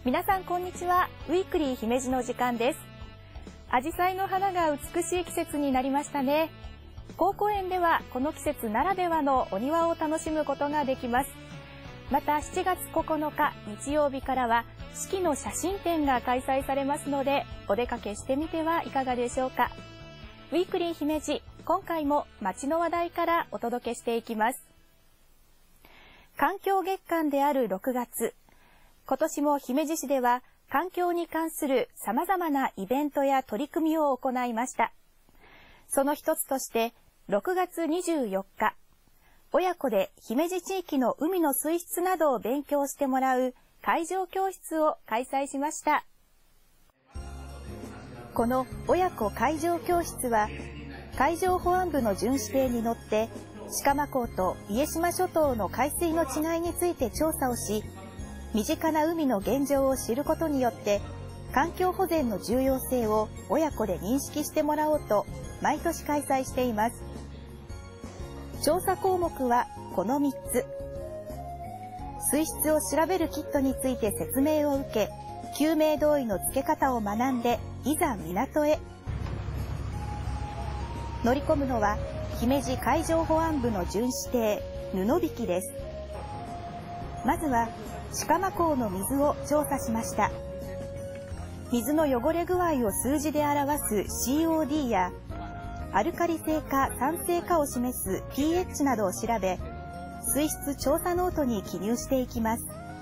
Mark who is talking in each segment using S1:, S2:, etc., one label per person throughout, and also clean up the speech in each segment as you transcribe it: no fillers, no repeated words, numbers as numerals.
S1: 皆さんこんにちは。ウィークリー姫路の時間です。アジサイの花が美しい季節になりましたね。高校園ではこの季節ならではのお庭を楽しむことができます。また7月9日日曜日からは四季の写真展が開催されますので、お出かけしてみてはいかがでしょうか。ウィークリー姫路、今回も街の話題からお届けしていきます。環境月間である6月、今年も姫路市では環境に関するさまざまなイベントや取り組みを行いました。その一つとして6月24日、親子で姫路地域の海の水質などを勉強してもらう海上教室を開催しました。この親子海上教室は海上保安部の巡視艇に乗って鹿間港と家島諸島の海水の違いについて調査をし、身近な海の現状を知ることによって環境保全の重要性を親子で認識してもらおうと毎年開催しています。調査項目はこの3つ。水質を調べるキットについて説明を受け、救命胴衣の付け方を学んでいざ港へ。乗り込むのは姫路海上保安部の巡視艇布引です。まずは鹿間港の水を調査しました。水の汚れ具合を数字で表す COD やアルカリ性か酸性かを示す pH などを調べ、水質調査ノートに記入していきます。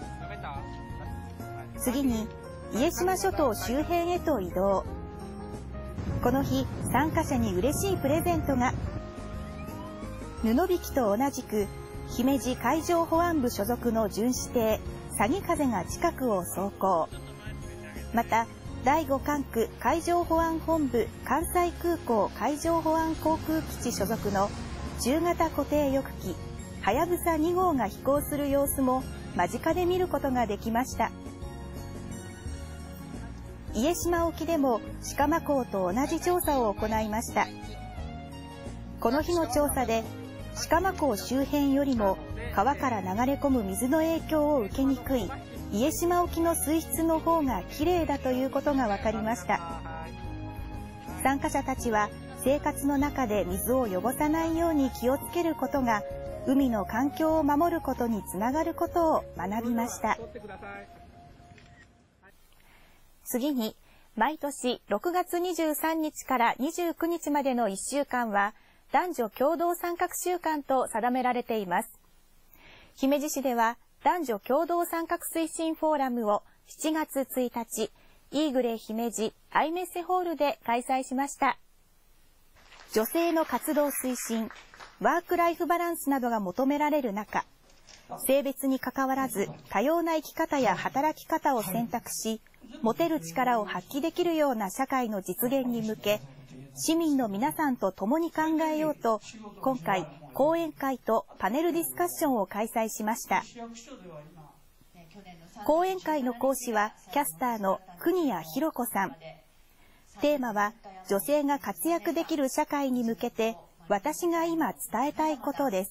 S1: 次に家島諸島周辺へと移動。この日参加者に嬉しいプレゼントが。布引と同じく姫路海上保安部所属の巡視艇さぎ風が近くを走行。また第5管区海上保安本部関西空港海上保安航空基地所属の中型固定翼機はやぶさ2号が飛行する様子も間近で見ることができました。家島沖でも鹿間港と同じ調査を行いました。この日の調査で鹿間港周辺よりも川から流れ込む水の影響を受けにくい家島沖の水質の方がきれいだということが分かりました。参加者たちは生活の中で水を汚さないように気をつけることが海の環境を守ることにつながることを学びました。次に毎年6月23日から29日までの1週間は男女共同参画週間と定められています。姫路市では男女共同参画推進フォーラムを7月1日、イーグレー姫路アイメッセホールで開催しました。女性の活動推進、ワークライフバランスなどが求められる中、性別にかかわらず多様な生き方や働き方を選択し、持てる力を発揮できるような社会の実現に向け、市民の皆さんと共に考えようと、今回講演会とパネルディスカッションを開催しました。講演会の講師はキャスターの国谷博子さん。テーマは女性が活躍できる社会に向けて私が今伝えたいことです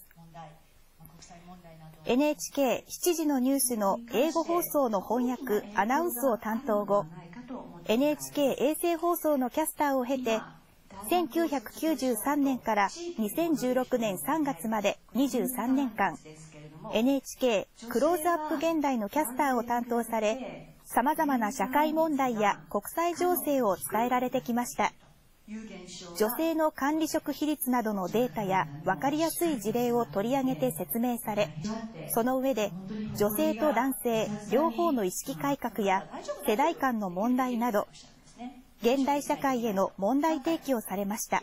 S1: 。NHK 7時のニュースの英語放送の翻訳アナウンスを担当後、NHK 衛星放送のキャスターを経て1993年から2016年3月まで23年間 NHK クローズアップ現代のキャスターを担当され、様々な社会問題や国際情勢を伝えられてきました。女性の管理職比率などのデータや分かりやすい事例を取り上げて説明され、その上で女性と男性両方の意識改革や世代間の問題など現代社会への問題提起をされました。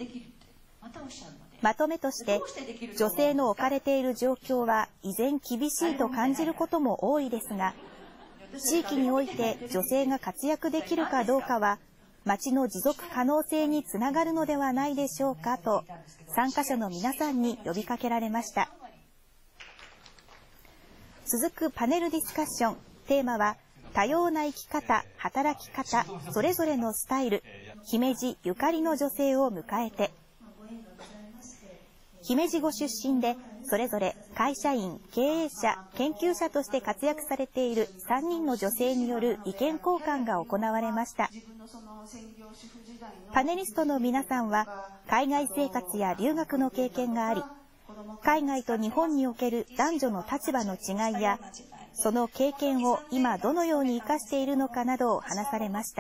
S1: まとめとして、女性の置かれている状況は依然厳しいと感じることも多いですが、地域において女性が活躍できるかどうかは、町の持続可能性につながるのではないでしょうかと、参加者の皆さんに呼びかけられました。続くパネルディスカッション、テーマは、多様な生き方、働き方、それぞれのスタイル、姫路ゆかりの女性を迎えて。姫路ご出身でそれぞれ会社員、経営者、研究者として活躍されている3人の女性による意見交換が行われました。パネリストの皆さんは、海外生活や留学の経験があり、海外と日本における男女の立場の違いや、その経験を今どのように生かしているのかなどを話されました。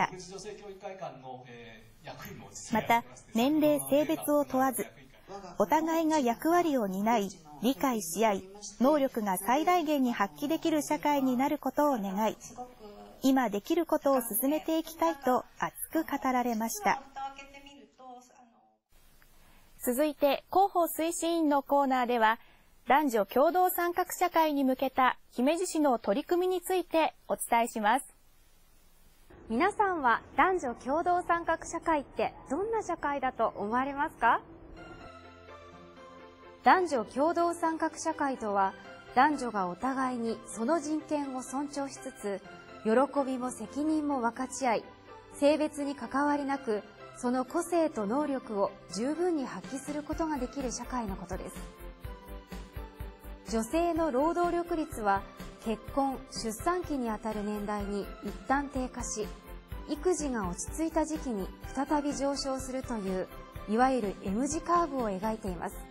S1: また、年齢、性別を問わず、お互いが役割を担い、理解し合い、能力が最大限に発揮できる社会になることを願い、今できることを進めていきたいと熱く語られました。続いて、広報推進員のコーナーでは、男女共同参画社会に向けた姫路市の取り組みについてお伝えします。
S2: 皆さんは男女共同参画社会ってどんな社会だと思われますか？男女共同参画社会とは、男女がお互いにその人権を尊重しつつ、喜びも責任も分かち合い、性別に関わりなく、その個性と能力を十分に発揮することができる社会のことです。女性の労働力率は結婚・出産期にあたる年代に一旦低下し、育児が落ち着いた時期に再び上昇するという、いわゆる M 字カーブを描いています。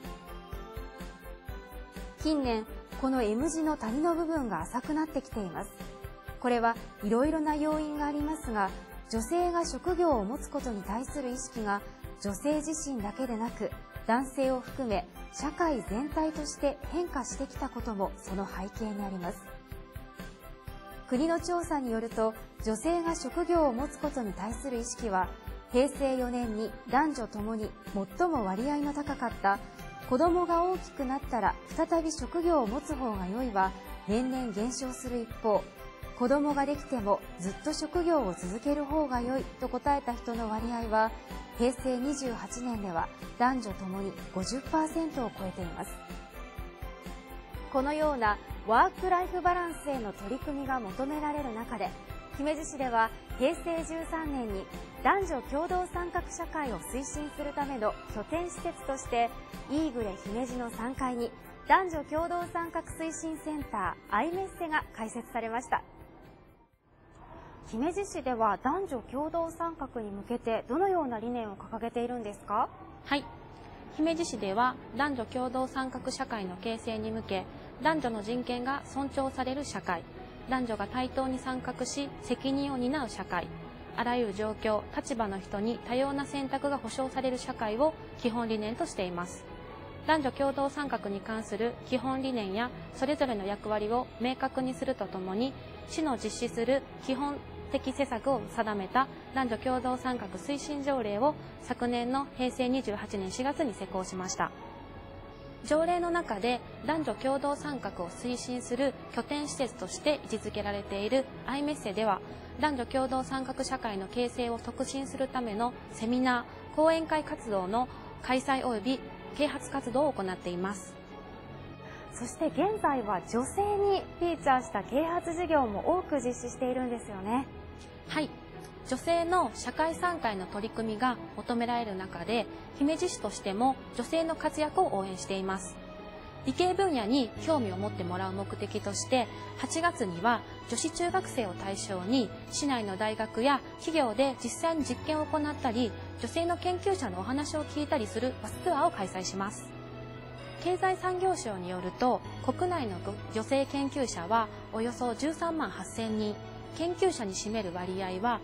S2: 近年、この M 字の谷の部分が浅くなってきています。これはいろいろな要因がありますが、女性が職業を持つことに対する意識が女性自身だけでなく、男性を含め社会全体として変化してきたこともその背景にあります。国の調査によると、女性が職業を持つことに対する意識は、平成4年に男女ともに最も割合の高かった子供が大きくなったら再び職業を持つ方が良いは年々減少する一方、子供ができてもずっと職業を続ける方が良いと答えた人の割合は、平成28年では男女ともに 50% を超えています。このようなワークライフバランスへの取り組みが求められる中で、姫路市では平成13年に男女共同参画社会を推進するための拠点施設として、イーグレ姫路の3階に男女共同参画推進センターアイメッセが開設されました。姫路市では男女共同参画に向けてどのような理念を掲げているんですか？
S3: はい。姫路市では男女共同参画社会の形成に向け、男女の人権が尊重される社会、男女が対等に参画し責任を担う社会、あらゆる状況、立場の人に多様な選択が保障される社会を基本理念としています。男女共同参画に関する基本理念やそれぞれの役割を明確にするとともに、市の実施する基本的施策を定めた男女共同参画推進条例を昨年の平成28年4月に施行しました。条例の中で男女共同参画を推進する拠点施設として位置づけられているアイメッセでは、男女共同参画社会の形成を促進するためのセミナー、講演会活動の開催及び啓発活動を行っています。
S2: そして現在は女性にフィーチャーした啓発事業も多く実施しているんですよね。
S3: はい。女性の社会参加への取り組みが求められる中で、姫路市としても女性の活躍を応援しています。理系分野に興味を持ってもらう目的として、8月には女子中学生を対象に市内の大学や企業で実際に実験を行ったり、女性の研究者のお話を聞いたりするバスツアーを開催します。経済産業省によると、国内の女性研究者はおよそ13万8000人、研究者に占める割合は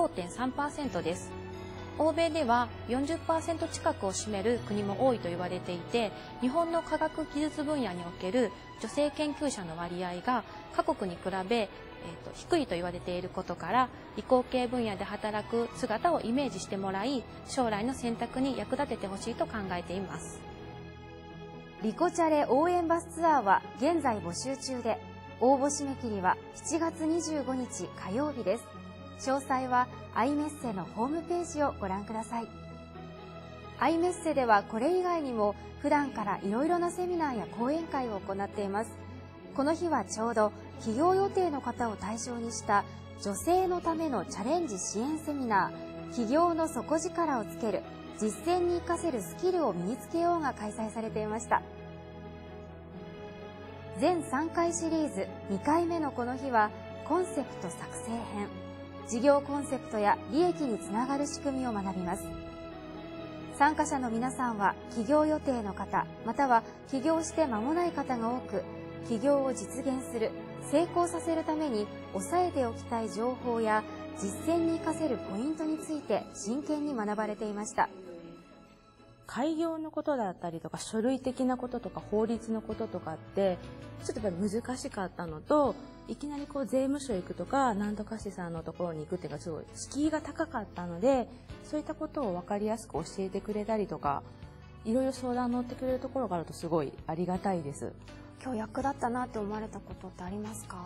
S3: 15.3% です。欧米では 40% 近くを占める国も多いと言われていて、日本の科学技術分野における女性研究者の割合が他国に比べ、低いと言われていることから、理工系分野で働く姿をイメージしてもらい、将来の選択に役立ててほしいと考えています。
S2: リコチャレ応援バスツアーは現在募集中で、応募締め切りは7月25日火曜日です。詳細はアイメッセのホームページをご覧ください。アイメッセではこれ以外にも普段からいろいろなセミナーや講演会を行っています。この日はちょうど起業予定の方を対象にした女性のためのチャレンジ支援セミナー、起業の底力をつける、実践に生かせるスキルを身につけようが開催されていました。 全3回シリーズ2回目のこの日は、コンセプト作成編。事業コンセプトや利益につながる仕組みを学びます。参加者の皆さんは起業予定の方、または起業して間もない方が多く、起業を実現する、成功させるために押さえておきたい情報や実践に生かせるポイントについて真剣に学ばれていました。
S4: 開業のことだったりとか書類的なこととか法律のこととかってちょっとやっぱり難しかったのと、いきなり税務署行くとかなんとかしさんのところに行くっていうのがすごい敷居が高かったので、そういったことを分かりやすく教えてくれたりとか、いろいろ相談乗ってくれるところがあるとすごいありがたいです。
S2: 今日役立ったなって思われたことってありますか？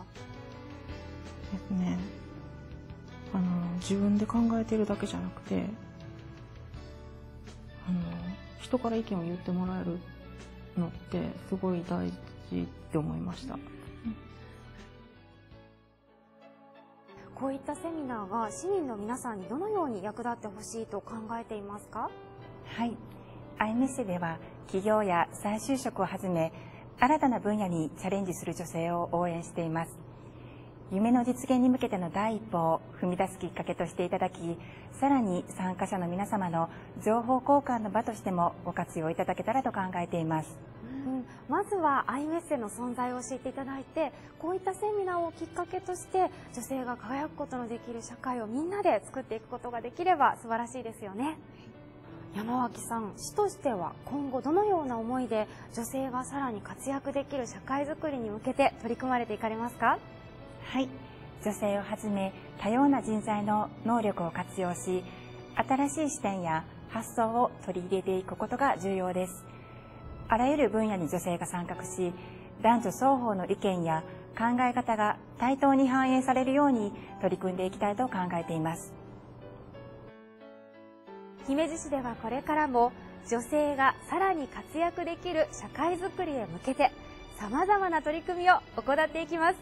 S5: 自分で考えてるだけじゃなくて、人から意見を言ってもらえるのってすごい大事って思いました。
S2: こういったセミナーが市民の皆さんにどのように役立ってほしいと考えていますか？
S6: はい、IMC では起業や再就職をはじめ新たな分野にチャレンジする女性を応援しています。夢の実現に向けての第一歩を踏み出すきっかけとしていただき、さらに参加者の皆様の情報交換の場としてもご活用いただけたらと考えています。
S2: まずはアイメッセの存在を教えていただいて、こういったセミナーをきっかけとして女性が輝くことのできる社会をみんなで作っていくことができれば素晴らしいですよね。山脇さん、市としては今後どのような思いで女性がさらに活躍できる社会づくりに向けて取り組まれていかれますか？
S6: はい、女性をはじめ多様な人材の能力を活用し、新しい視点や発想を取り入れていくことが重要です。あらゆる分野に女性が参画し、男女双方の意見や考え方が対等に反映されるように取り組んでいきたいと考えています。
S2: 姫路市ではこれからも女性がさらに活躍できる社会づくりへ向けて様々な取り組みを行っていきます。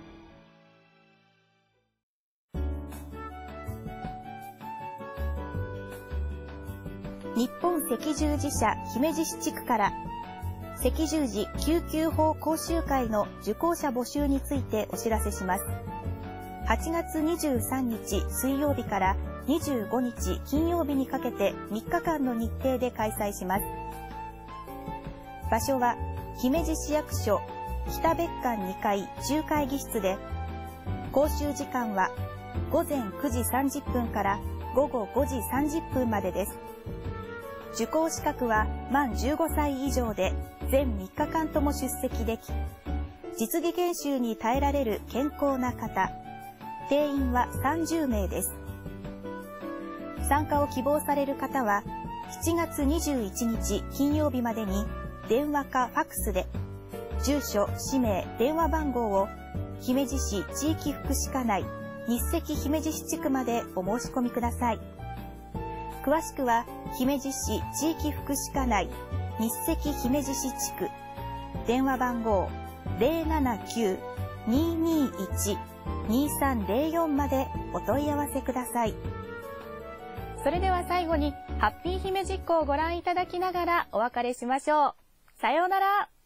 S1: 日本赤十字社姫路市地区から赤十字救急法講習会の受講者募集についてお知らせします。8月23日水曜日から25日金曜日にかけて3日間の日程で開催します。場所は姫路市役所北別館2階中会議室で、講習時間は午前9時30分から午後5時30分までです。受講資格は満15歳以上で全3日間とも出席でき、実技研修に耐えられる健康な方、定員は30名です。参加を希望される方は7月21日金曜日までに電話かファクスで住所、氏名、電話番号を姫路市地域福祉課内日赤姫路市地区までお申し込みください。詳しくは姫路市地域福祉課内日赤姫路市地区電話番号 079-221-2304 までお問い合わせください。それでは最後にハッピー姫路っ子をご覧いただきながらお別れしましょう。さようなら。